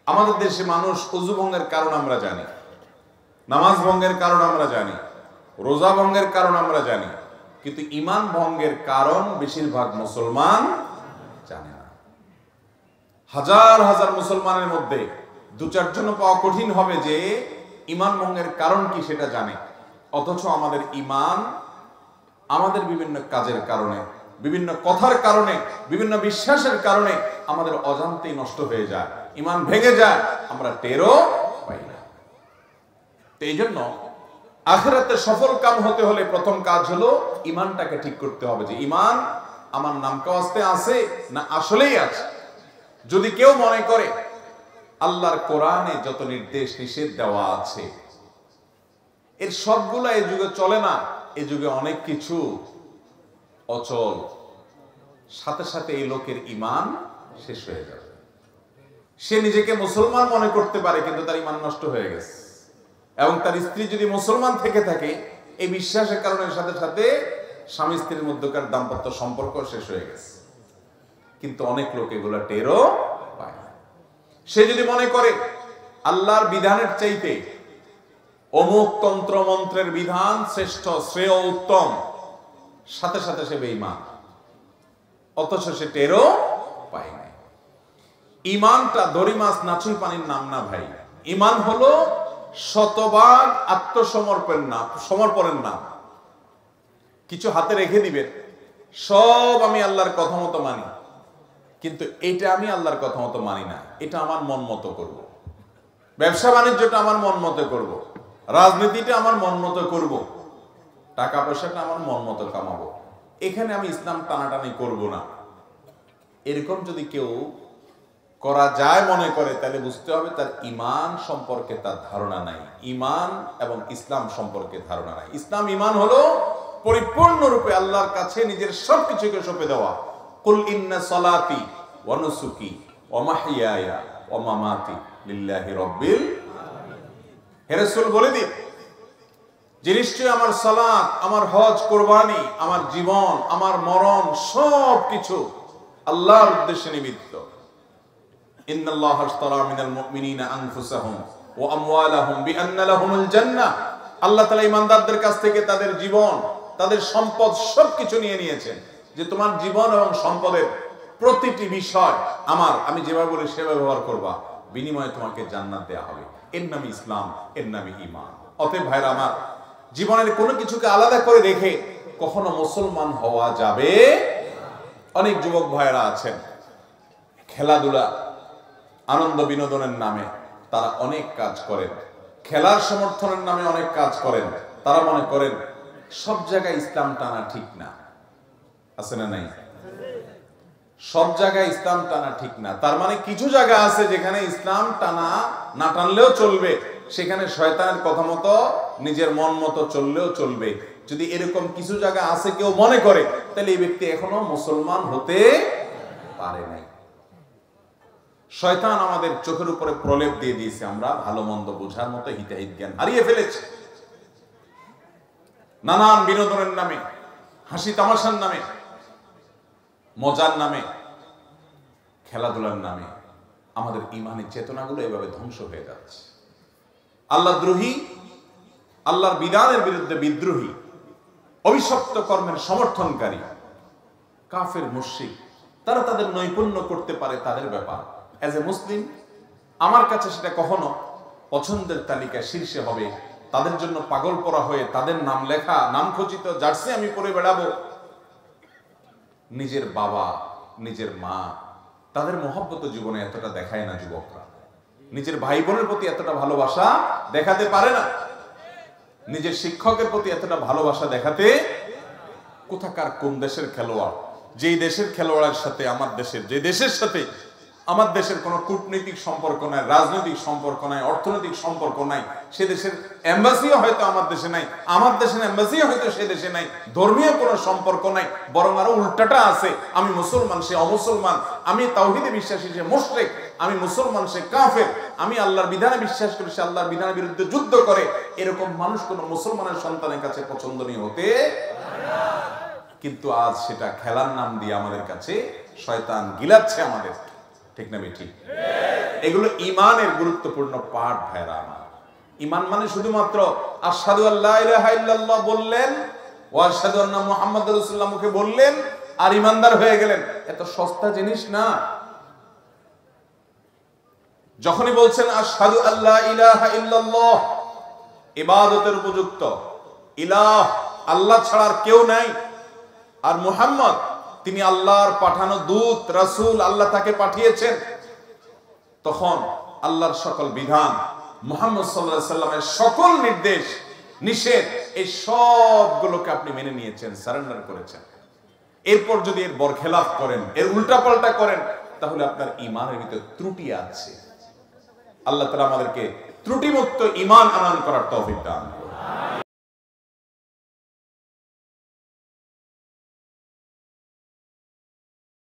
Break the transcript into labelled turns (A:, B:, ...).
A: আমাদের দেশে মানুষ ওযু ভঙ্গের কারণ আমরা জানি, নামাজ ভঙ্গের কারণ আমরা জানি, রোজা ভঙ্গের কারণ আমরা জানি, কিন্তু ঈমান ভঙ্গের কারণ বেশিরভাগ মুসলমান জানে না। হাজার হাজার মুসলমানের মধ্যে দু চারজন পাওয়া কঠিন হবে যে ঈমান ভঙ্গের কারণ কি সেটা জানে। অথচ আমাদের ঈমান আমাদের বিভিন্ন কাজের কারণে, বিভিন্ন কথার কারণে, বিভিন্ন বিশ্বাসের কারণে আমাদের অজান্তেই নষ্ট হয়ে যায়, ঈমান ভেঙে যায়, আমরা টেরও পাই না। তো এই জন্য আখিরাতে সফল কাম হতে হলে প্রথম কাজ হলো ঈমানটাকে ঠিক করতে হবে, যে ঈমান আমার নাম কাওয়াস্তে আছে না আসলেই আছে। যদি কেউ মনে করে আল্লাহর কোরআনে যত নির্দেশ নিষেধ দেওয়া আছে এর সবগুলা এই যুগে চলে না, এই যুগে অনেক কিছু অচল, সাথে সাথে এই লোকের ঈমান শেষ হয়ে যাবে। সে নিজেকে মুসলমান মনে করতে পারে কিন্তু তার ঈমান নষ্ট হয়ে গেছে। এবং তার স্ত্রী যদি মুসলমান থেকে থাকে এই বিশ্বাসের কারণে সাথে সাথে স্বামী স্ত্রীর মধ্যকার দাম্পত্য সম্পর্ক শেষ হয়ে গেছে। কিন্তু অনেক লোক এগুলো টেরও পায় না। সে যদি মনে করে আল্লাহর বিধানের চাইতে অমুক তন্ত্র মন্ত্রের বিধান শ্রেষ্ঠ, শ্রেয়, উত্তম, সাথে সাথে সে বেঈমান, অথচ সে টেরও পায় না। ঈমানটা দড়ি মাছ নাচুই পানির নাম না ভাই। ঈমান হলো শতভাগ সমর্পণের নাম। কিছু হাতে রেখে দিবেন, সব আমি আল্লাহর কথা মতো মানি, কিন্তু এটা আমি আল্লাহর কথা মতো মানি না, এটা আমার মন মতো করব। ব্যবসা বাণিজ্যটা আমার মন মতো করব, রাজনীতিটা আমার মন মতো করব, টাকা পয়সাটা আমার মন মতো কামাবো, এখানে আমি ইসলাম টানাটানি করব না। এরকম যদি কেউ করা যায় মনে করে তাহলে বুঝতে হবে তার ঈমান সম্পর্কে তার ধারণা নাই, ঈমান এবং ইসলাম সম্পর্কে ধারণা নাই। ইসলাম ঈমান হলো পরিপূর্ণরূপে আল্লাহর কাছে নিজের সবকিছুকে সঁপে দেওয়া। কুল ইন্না সলাতি ওয়া নুসুকি ওয়া মাহইয়ায়া ওয়া মামাতি লিল্লাহি রাব্বিল আলামিন। হে রাসূল বলে দিন যে নিশ্চয়ই আমার সালাত, আমার হজ, কুরবানি, আমার জীবন, আমার মরণ সবকিছু আল্লাহর উদ্দেশ্যে নিমিত্ত। ইন্নাল্লাহা আশতারা মিনাল মুমিনিনা আনফুসাহুম ওয়া আমওয়ালাহুম বিআন্না লাহুমুল জান্নাহ। আল্লাহ তাআলা ঈমানদারদের কাছ থেকে তাদের জীবন, তাদের সম্পদ সবকিছু নিয়ে নিয়েছেন, যে তোমার জীবন এবং সম্পদের প্রতিটি বিষয় আমার, আমি যেভাবে বলি সেভাবে ব্যবহার করবা, বিনিময়ে তোমাকে জান্নাত দেয়া হবে। এর নামই ইসলাম, এর নামই ঈমান। অতএব ভাইরা আমার, জীবনের কোনো কিছুকে আলাদা করে রেখে কখনো মুসলমান হওয়া যাবে। অনেক যুবক ভাইরা আছেন খেলাধুলা, আনন্দ বিনোদনের নামে তারা অনেক কাজ করেন, খেলার সমর্থনের নামে অনেক কাজ করেন। তারা মনে করেন সব জায়গায় ইসলাম টানা ঠিক না, আছে না নাই? সব জায়গায় ইসলাম টানা ঠিক না, তার মানে কিছু জায়গা আছে যেখানে ইসলাম টানা না টানলেও চলবে, সেখানে শয়তানের কথা মতো নিজের মন মতো চললেও চলবে। যদি এরকম কিছু জায়গা আছে কেউ মনে করে, তাহলে এই ব্যক্তি এখনো মুসলমান হতে পারে নাই। শয়তান আমাদের চোখের উপরে প্রলেপ দিয়ে দিয়েছে, আমরা ভালো মন্দ বোঝার মতো হিতাহিত জ্ঞান হারিয়ে ফেলেছি। নানান বিনোদনের নামে, হাসি তামাশার নামে, মজার নামে, খেলাধুলার নামে আমাদের ঈমানের চেতনাগুলো এভাবে ধ্বংস হয়ে যাচ্ছে। আল্লাহদ্রোহী, আল্লাহর বিধানের বিরুদ্ধে বিদ্রোহী, অভিশপ্ত কর্মের সমর্থনকারী, কাফের মুশরিক, তারা তাদের নৈপুণ্য করতে পারে তাদের ব্যাপার। অ্যাজ এ মুসলিম আমার কাছে সেটা কখনো পছন্দের তালিকায় শীর্ষে হবে। তাদের জন্য পাগল পরা হয়ে তাদের নাম লেখা, নাম খচিত জার্সি আমি পরে বেড়াবো। নিজের বাবা, নিজের মা, তাদের মহব্বত জীবনে এতটা দেখায় না যুবকরা। নিজের ভাই বোনের প্রতি এতটা ভালোবাসা দেখাতে পারে না, নিজের শিক্ষকের প্রতি এতটা ভালোবাসা দেখাতে। কোথাকার কোন দেশের খেলোয়াড়, যেই দেশের খেলোয়াড়ের সাথে আমার দেশের, যে দেশের সাথে আমার দেশের কোনো কূটনৈতিক সম্পর্ক নাই, রাজনৈতিক সম্পর্ক নাই, অর্থনৈতিক সম্পর্ক নাই, সে দেশের এম্বাসিও হয়তো আমার দেশে নাই, আমার দেশের এম্বাসিও হয়তো সে দেশে নাই, ধর্মীয় কোনো সম্পর্ক নাই, বরং আরো উল্টাটা আছে। আমি মুসলমান, সে অমুসলমান, আমি তাওহীদে বিশ্বাসী, সে মুশরিক, আমি মুসলমান, সে কাফের, আমি আল্লাহর বিধানে বিশ্বাস করি, সে আল্লাহর বিধানের বিরুদ্ধে যুদ্ধ করে। এরকম মানুষ কোনো মুসলমানের সন্তানের কাছে পছন্দনীয় হতে পারে না। কিন্তু আজ সেটা খেলার নাম দিয়ে আমাদের কাছে শয়তান গিলাচ্ছে আমাদের, ঠিক না ঠিক? এগুলো ইমানের গুরুত্বপূর্ণ পাঠ ভাইরা আমার। ইমান মানে শুধুমাত্র আশহাদু আল্লা ইলাহা ইল্লাল্লাহ বললেন, ওয়া আশহাদু আন্না মুহাম্মাদুর রাসূলুল্লাহ মুখে বললেন আর ইমানদার হয়ে গেলেন, এত সস্তা জিনিস না। যখনই বলছেন আশহাদু আল্লা ইলাহা ইল্লাল্লাহ, ইবাদতের উপযুক্ত ইলাহ আল্লাহ ছাড়া আর কেউ নাই, আর মুহাম্মদ তিনি আল্লাহর পাঠানো দূত রাসূল, আল্লাহ তাকে পাঠিয়েছেন, তখন আল্লাহর সকল বিধান, মুহাম্মদ সাল্লাল্লাহু আলাইহি সাল্লামের সকল নির্দেশ নিষেধ, এই সবগুলোকে আপনি মেনে নিয়েছেন, সারেন্ডার করেছেন। এরপর যদি এর বরখেলাফ করেন, এর উল্টাপাল্টা করেন, তাহলে আপনার ঈমানের ভিতরে ত্রুটি আছে। আল্লাহ তাআলা আমাদেরকে ত্রুটিমুক্ত ঈমান আনয়ন করার তৌফিক দান করুন।